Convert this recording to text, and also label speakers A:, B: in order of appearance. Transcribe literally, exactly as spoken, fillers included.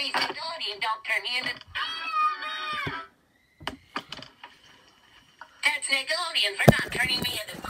A: Please, Nickelodeon, don't turn me into... That's Nickelodeon for not turning me into...